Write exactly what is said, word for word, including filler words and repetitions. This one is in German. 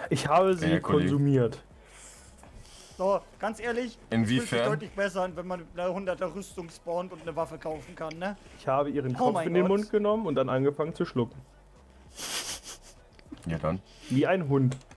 Ich habe sie Ja, Kollege. konsumiert. So, ganz ehrlich, Inwiefern? es fühlt sich deutlich besser, wenn man eine hunderter Rüstung spawnt und eine Waffe kaufen kann, ne? Ich habe ihren Oh Kopf mein in den Gott. Mund genommen und dann angefangen zu schlucken. Ja dann. Wie ein Hund.